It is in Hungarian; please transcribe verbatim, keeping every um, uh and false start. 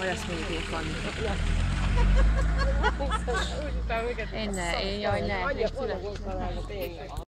adesso mi devi con. E ne, e io ne,